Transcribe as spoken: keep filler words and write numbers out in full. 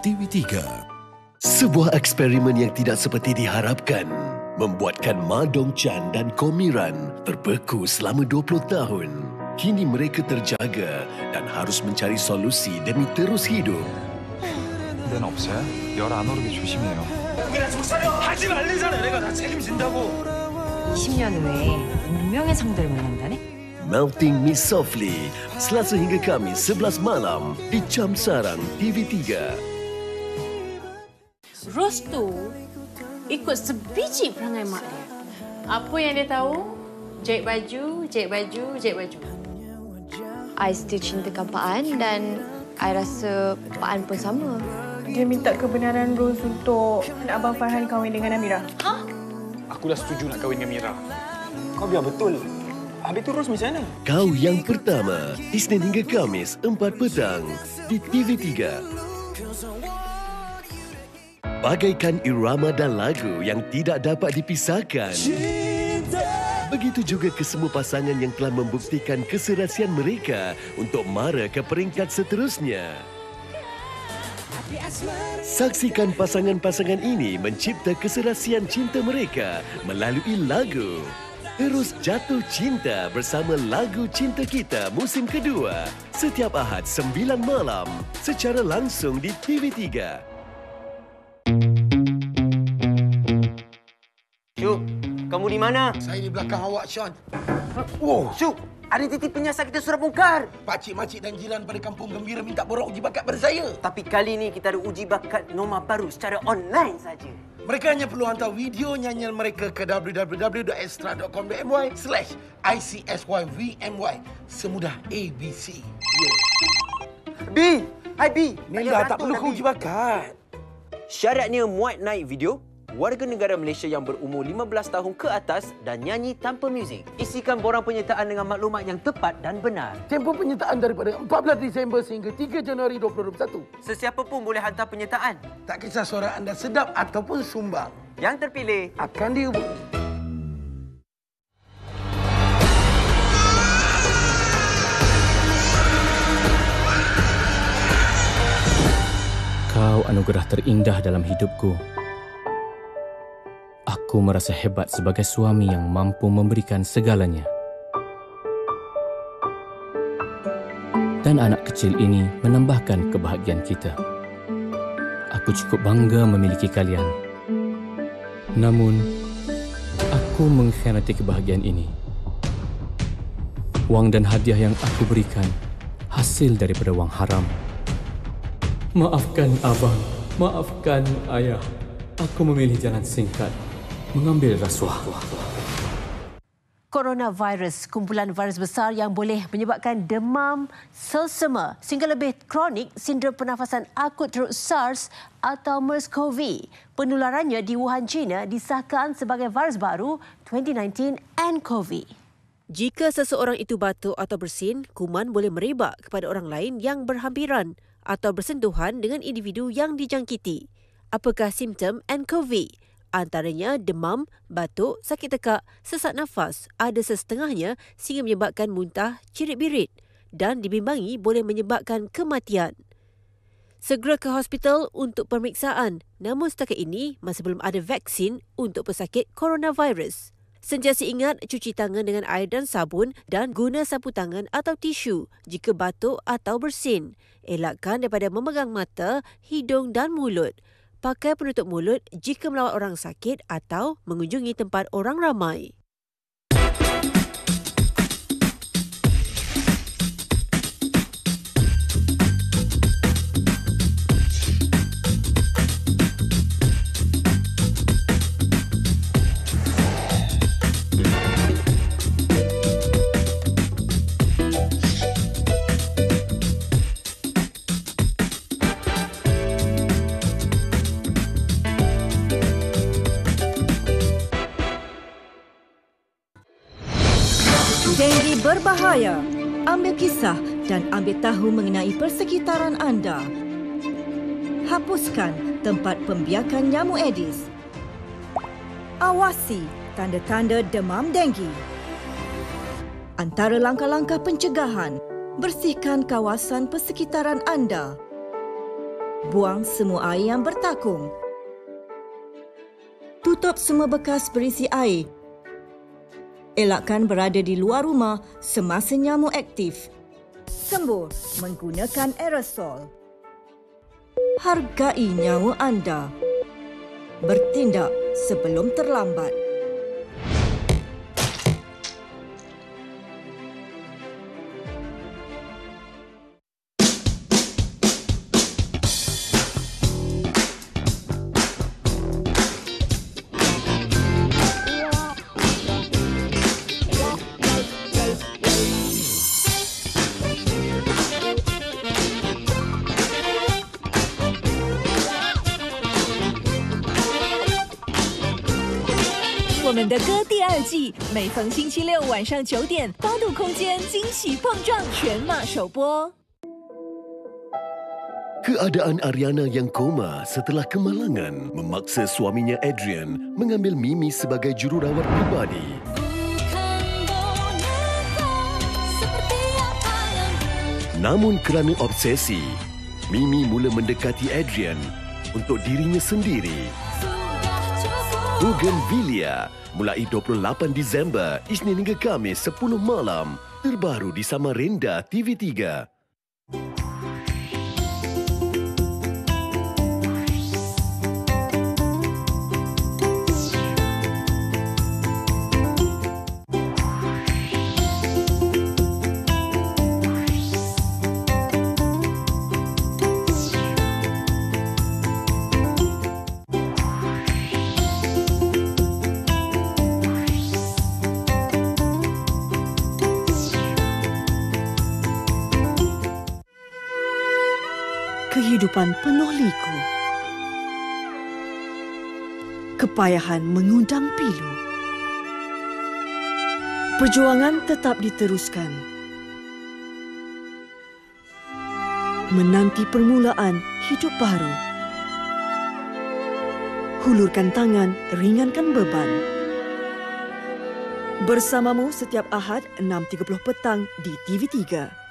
T V tiga. Sebuah eksperimen yang tidak seperti diharapkan membuatkan Ma Dong Chan dan Komiran terbeku selama dua puluh tahun. Kini mereka terjaga dan harus mencari solusi demi terus hidup. 데는 없어요? 열 안 오르게 조심해요. 우리가 정찰이요 하지 말래잖아. 내가 다 책임진다고. 십 년 후에 운명의 상대를 만난다네. Melting Me Softly, Selasa hingga Khamis sebelas malam di Jam Sarang T V tiga. Ros tu ikut sebiji perangai mak dia. Apa yang dia tahu? Jahit baju, jahit baju, jahit baju. I still cintakan Pak An dan I rasa Pak An pun sama. Dia minta kebenaran Ros untuk nak Abang Farhan kahwin dengan Amira. Ha? Aku dah setuju nak kahwin dengan Mira. Kau biar betul. Habis tu Ros macam mana? Kau yang pertama, Isnin hingga Khamis empat petang di T V tiga. Bagaikan irama dan lagu yang tidak dapat dipisahkan. Begitu juga kesemua pasangan yang telah membuktikan keserasian mereka untuk mara ke peringkat seterusnya. Saksikan pasangan-pasangan ini mencipta keserasian cinta mereka melalui lagu. Terus jatuh cinta bersama lagu Cinta Kita musim kedua. Setiap Ahad sembilan malam secara langsung di T V tiga. Syuk, kamu di mana? Saya di belakang awak, Sean. Oh, Syuk, ada titip penyiasat kita surat bongkar. Pakcik, makcik dan jiran pada kampung gembira minta borong uji bakat pada saya. Tapi kali ini kita ada uji bakat norma baru secara online saja. Mereka hanya perlu hantar video nyanyian mereka ke w w w dot extra dot com dot my slash I C S Y V M Y. Semudah A B C. Yeah. B! Hai B! Ni dah tak perlu uji bakat. Syaratnya muat naik video, warga negara Malaysia yang berumur lima belas tahun ke atas dan nyanyi tanpa muzik. Isikan borang penyertaan dengan maklumat yang tepat dan benar. Tempoh penyertaan daripada empat belas Disember sehingga tiga Januari dua ribu dua puluh satu. Sesiapa pun boleh hantar penyertaan. Tak kisah suara anda sedap ataupun sumbang. Yang terpilih akan dihubungi. Kau anugerah terindah dalam hidupku. Aku merasa hebat sebagai suami yang mampu memberikan segalanya. Dan anak kecil ini menambahkan kebahagiaan kita. Aku cukup bangga memiliki kalian. Namun, aku mengkhianati kebahagiaan ini. Wang dan hadiah yang aku berikan hasil daripada wang haram. Maafkan abang, maafkan ayah. Aku memilih jalan singkat, mengambil rasuah. Coronavirus, kumpulan virus besar yang boleh menyebabkan demam, selsema sehingga lebih kronik sindrom pernafasan akut teruk SARS atau MERS-CoV. Penularannya di Wuhan, China disahkan sebagai virus baru dua ribu sembilan belas nCoV. Jika seseorang itu batuk atau bersin, kuman boleh merebak kepada orang lain yang berhampiran atau bersentuhan dengan individu yang dijangkiti. Apakah simptom nCoV? Antaranya demam, batuk, sakit tekak, sesak nafas, ada sesetengahnya sehingga menyebabkan muntah, cirit-birit dan dibimbangi boleh menyebabkan kematian. Segera ke hospital untuk pemeriksaan, namun setakat ini masih belum ada vaksin untuk pesakit coronavirus. Sentiasa ingat cuci tangan dengan air dan sabun dan guna sapu tangan atau tisu jika batuk atau bersin. Elakkan daripada memegang mata, hidung dan mulut. Pakai penutup mulut jika melawat orang sakit atau mengunjungi tempat orang ramai. Denggi berbahaya. Ambil kisah dan ambil tahu mengenai persekitaran anda. Hapuskan tempat pembiakan nyamuk Aedes. Awasi tanda-tanda demam denggi. Antara langkah-langkah pencegahan, bersihkan kawasan persekitaran anda. Buang semua air yang bertakung. Tutup semua bekas berisi air. Elakkan berada di luar rumah semasa nyamuk aktif. Sembur menggunakan aerosol. Hargai nyawa anda. Bertindak sebelum terlambat. 我们的歌第二季每逢星期六晚上九点，八度空间惊喜碰撞全马首播。 Keadaan Ariana yang koma setelah kemalangan memaksa suaminya Adrian mengambil Mimi sebagai jururawat pribadi. Namun kerana obsesi, Mimi mula mendekati Adrian untuk dirinya sendiri. Bougainvillea mulai dua puluh lapan Disember, Isnin hingga Khamis sepuluh malam, terbaru di Samarinda T V tiga. Kehidupan penuh liku. Kepayahan mengundang pilu. Perjuangan tetap diteruskan. Menanti permulaan hidup baru. Hulurkan tangan, ringankan beban. Bersamamu setiap Ahad enam tiga puluh petang di T V tiga.